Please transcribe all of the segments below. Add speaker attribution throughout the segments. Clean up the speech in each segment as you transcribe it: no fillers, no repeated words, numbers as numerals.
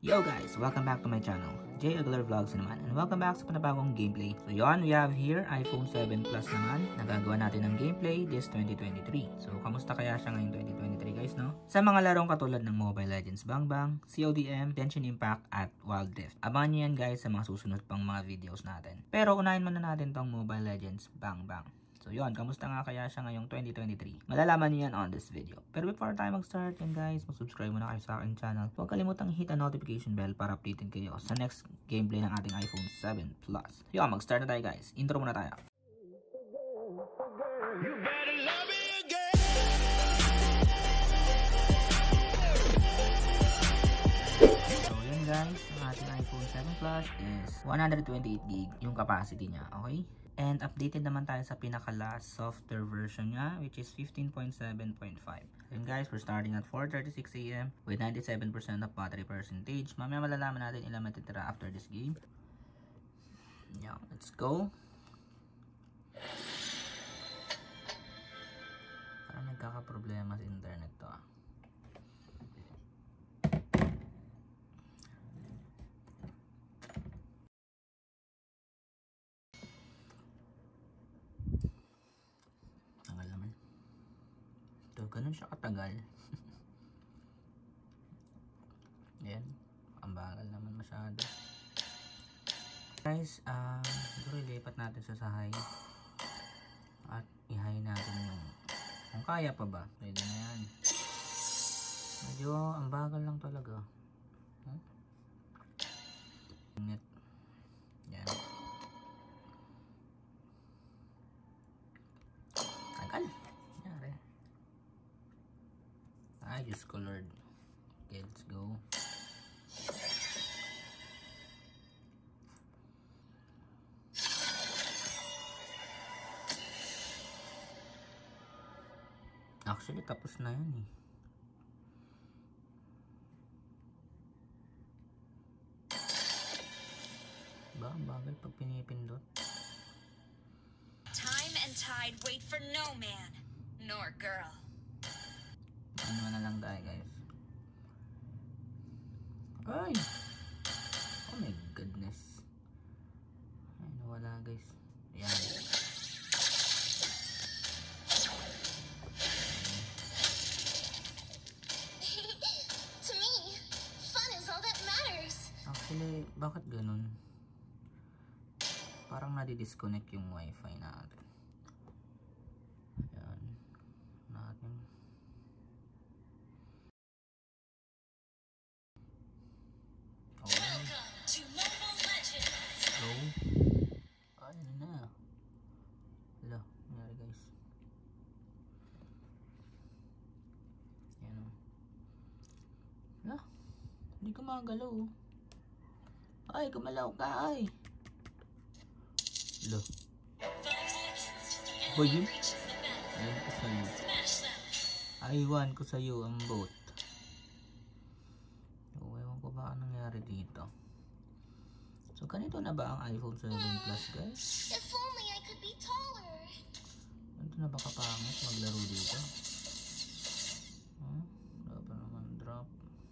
Speaker 1: Yo guys! Welcome back to my channel, J Aguilar Vlogs naman, and welcome back sa panabagong gameplay. So yon, we have here iPhone 7 Plus naman. Nagagawa natin ng gameplay this 2023. So kamusta kaya siya ngayong 2023 guys, no? Sa mga larong katulad ng Mobile Legends Bang Bang, CODM, Genshin Impact, at Wild Rift. Abangan nyo yan guys sa mga susunod pang mga videos natin. Pero unahin muna natin tong Mobile Legends Bang Bang. So yun, kamusta nga kaya siya ngayong 2023? Malalaman niyo yan on this video. Pero before tayo mag-start yan guys, mag-subscribe muna kayo sa aking channel. Huwag kalimutang hit ang notification bell para updated kayo sa next gameplay ng ating iPhone 7 Plus. Yun, mag-start na tayo guys. Intro muna tayo. So yun guys, ang ating iPhone 7 Plus is 128GB yung capacity niya, okay? And updated naman tayo sa pinaka-last software version niya, which is 15.7.5. And guys, we're starting at 4:36 AM with 97% of battery percentage. Mamaya malalaman natin ilang matitira after this game. Yeah, let's go. Parang nagkakaproblema sa internet to ah. Ganun siya katagal. Yan, ang bagal naman masyado. Guys, siguro ilipat natin sa high at i-high natin yung kung kaya pa ba, pwede na yan. Medyo ang bagal lang talaga. Yan, tagal. I just colored. Okay, let's go. Actually, tapos na yan eh. Ba, bagal pag pinipindot.
Speaker 2: Time and tide wait for no man nor girl.
Speaker 1: Ano na lang tayo guys. Ay! Oh my goodness. Ay, nawala guys. Ayan.
Speaker 2: To me, fun is all that matters.
Speaker 1: Actually, bakit ganun? Parang nadi-disconnect yung wifi natin. Ayan. Natin. Ay, ano na? Wala, nangyari guys. Yan o. Wala, hindi ko magalaw. Ay, gumalaw ka ay. Wala. Ba yun? Ayun ko sa'yo. Aywan ko sa'yo ang boat. So, ewan ko ba anong nangyari dito. So, ganito na ba ang iPhone 7 Plus, guys?
Speaker 2: If only I could be taller.
Speaker 1: Ganito na ba kapangit maglaro dito? Wala pa naman drop.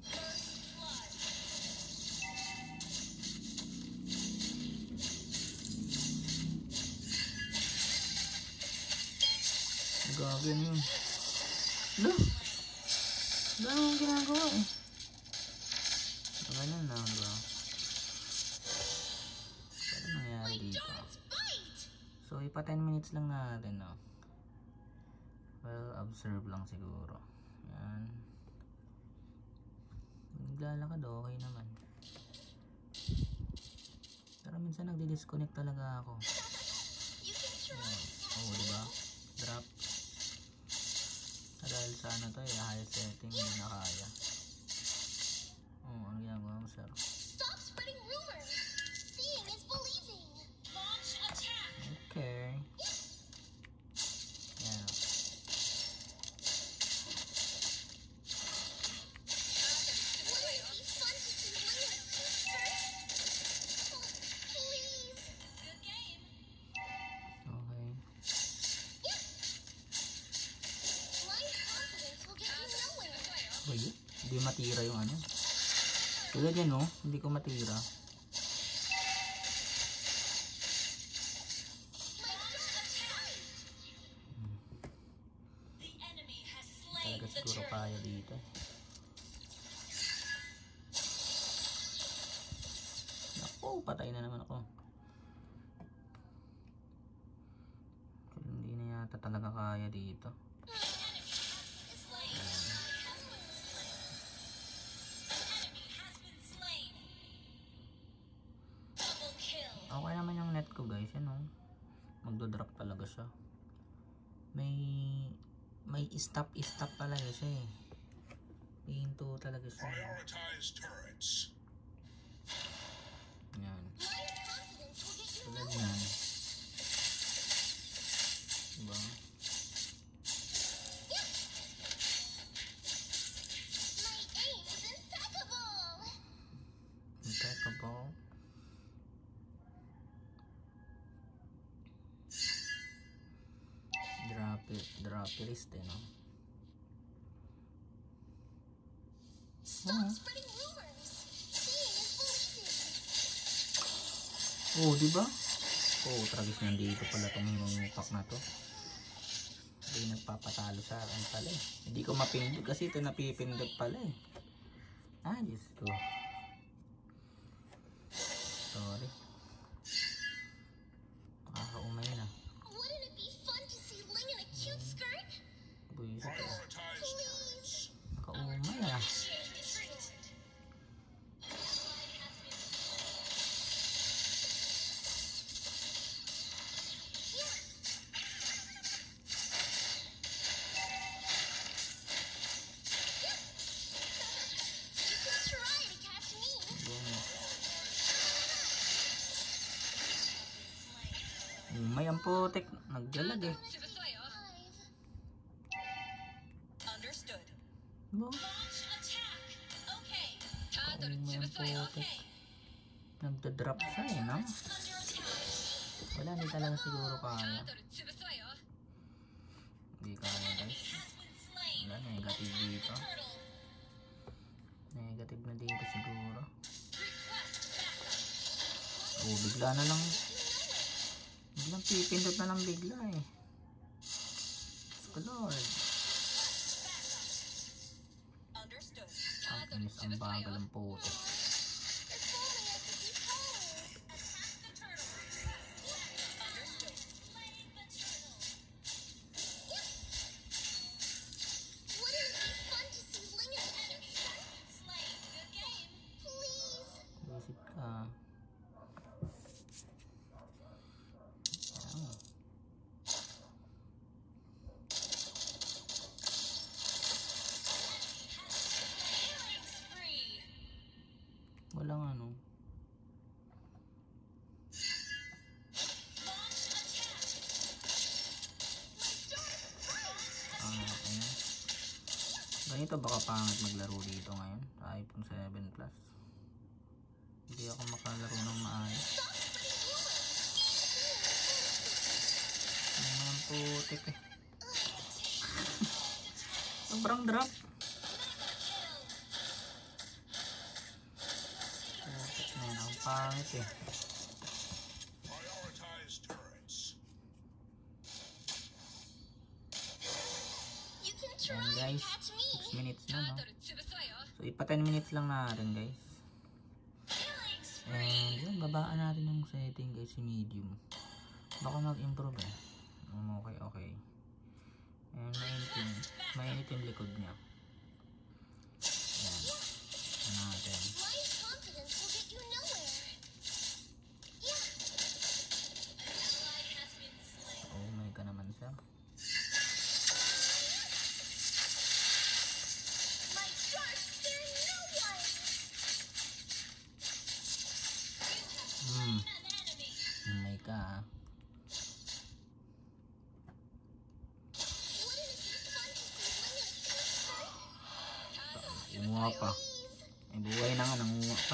Speaker 1: Gagawin yun. Ano? Ganun ang ginagawa eh. Ganun na ba? Dito. So, ipa 10 minutes lang natin, no? Well, observe lang siguro. Yan. Naglalakad, okay naman. Pero minsan nagdi-disconnect talaga ako. Yan. Oh, diba? Drop. Dahil sa ano to, high setting, hindi na kaya. Oh, ano ginagawa mo, sir?
Speaker 2: Stop spreading rumors. Seeing is believing.
Speaker 1: Okay. Yan. Okay. Wait, hindi matira yung ano. Tulad yan, no? Hindi ko matira. Talaga siguro kaya dito. Naku, patay na naman ako. Hindi na yata talaga kaya dito. Okay naman yung net ko guys, yan o. Magdo-drop talaga siya. May stop talaga siya eh. Hinto talaga siya. Yan. Tulad yan. Diba? Impeccable. Dropperist eh, no? Oh, diba? Oh, tragis nandito pala tong hinupak na to. Hindi nagpapatalo sa akin pala eh. Hindi ko mapindot kasi ito napipindot pala eh. Ah, Diyos ko. Sorry. Nakakaumay na. Buisit eh. Nakaumay ah. May ang putik, nagdalag eh. Bo? May ang putik. Nagda-drop siya eh, no? Wala, hindi talaga siguro kaya. Hindi kaya guys. Wala, negative dito. Negative na dito siguro. Oh, bigla na lang. Biglang pipindot na lang bigla eh. Lord. Ang inis, ang bagal ang puto. Visit ka. Walang ano. Ganito baka pangit maglaro dito ngayon sa iPhone 7 Plus. Hindi ako makalaro ng maayos. Ang putik eh. Sobrang drop. Putik na yan. Ang pangit eh. Ayan guys, 6 minutes na, no? So ipa 10 minutes lang natin guys. And yun, babaan natin yung setting guys, si medium. Baka mag-improve eh. Okay. And mainit yung likod niya. Ayan. Ayan natin. Oh my god naman siya. May ka. Nangunga pa. May buhay na nga, nangunga pa.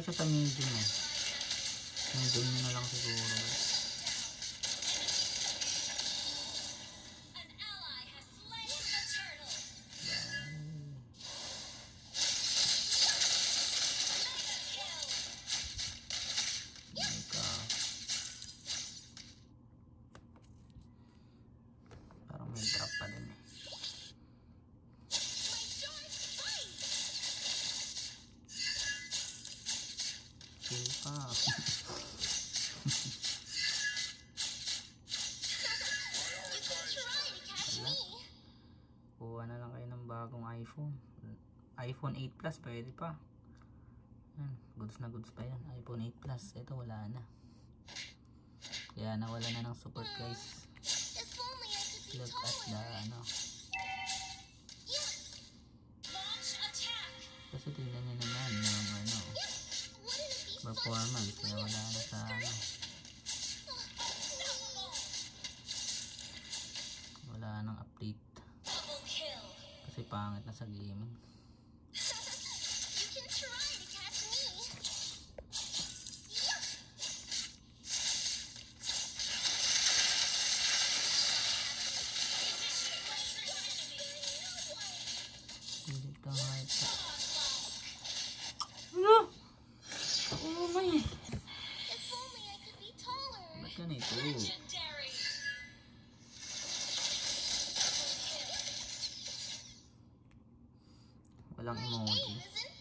Speaker 1: okay siya sa medium eh. Medium nyo na lang siguro guys. Parang may drop pa din eh. Chill pa. Kuha na lang kayo ng bagong iPhone. iPhone 8 Plus pwede pa. Yan, goods na goods pa yan. iPhone 8 Plus. Ito wala na. Kaya nawala na ng support guys. Look at the ano. Kasi tingnan nyo naman ng ano performance. Kaya wala na sa ano. Wala nang update. Kasi pangit na sa gaming. Hindi ka hype. Ano? Oh my. Ba't ganito? Walang emoji.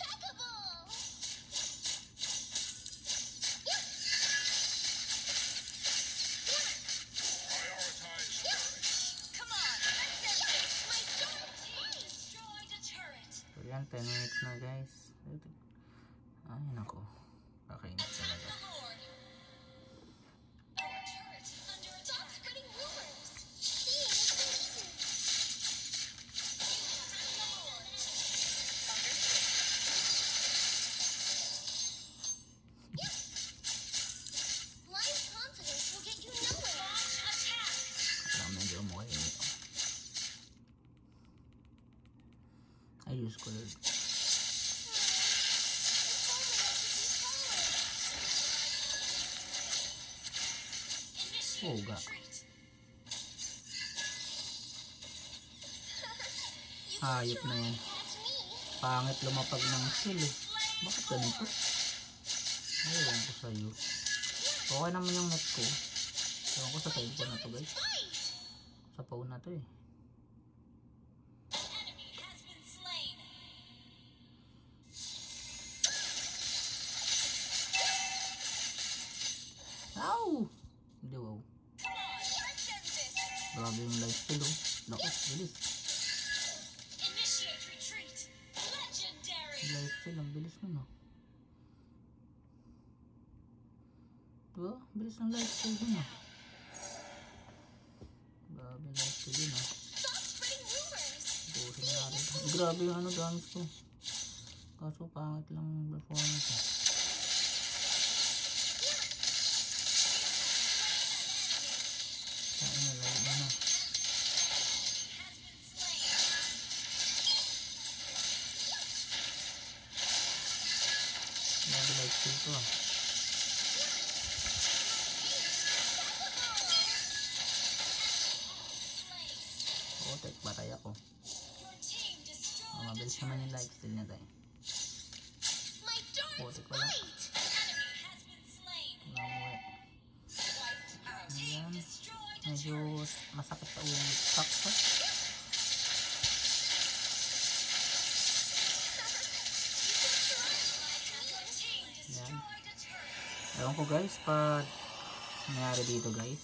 Speaker 1: So yan, 10 minutes na guys. Ay nako, kakainis talaga. Medyo umuwi nito. Ayos ko lang. Oga. Hayop na yan. Pangit lumapag ng skill eh. Bakit ganito? Ayaw ko sa'yo. Okay naman yung net ko. Ewan ko sa side ko na to guys. Sa phone na to eh. Ow! Hindi wow. Grabe yung life steal oh. Lakas, bilis. Life steal, ang bilis nun oh. Diba? Bilis ng life steal dun ah. Grabe life steal dun ah. Busin na natin. Grabe yung ano dance ko. Kaso pangit lang performance eh. Saan na live na na. Grabe life steal to ah. Tek, batay ako. Mabilis naman yung lifesteal niya tayo. Tek ko lang. Ayan. Medyo masakit sa ulo. Sakto. Ayan. Ewan ko guys, pag nangyari dito guys.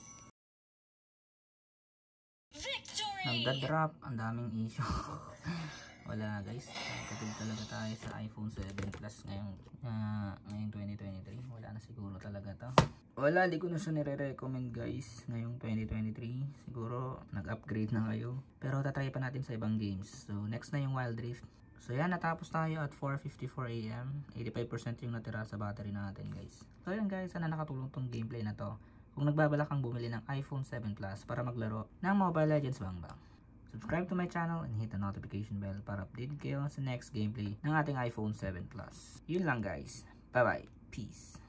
Speaker 1: Nagda-drop, ang daming issue. Wala guys, kapag talaga tayo sa iPhone 7 Plus ngayong 2023. Wala na siguro talaga to. Wala, di ko na siya nire-recommend guys ngayong 2023. Siguro nag-upgrade na kayo. Pero tatry pa natin sa ibang games. So next na yung Wild Rift. So yan, natapos tayo at 4:54 AM. 85% yung natira sa battery natin guys. So yan guys, sana nakatulong tong gameplay na to. Kung nagbabalak kang bumili ng iPhone 7 Plus para maglaro ng Mobile Legends Bang. Subscribe to my channel and hit the notification bell para update kayo sa next gameplay ng ating iPhone 7 Plus. Yun lang guys. Bye-bye. Peace.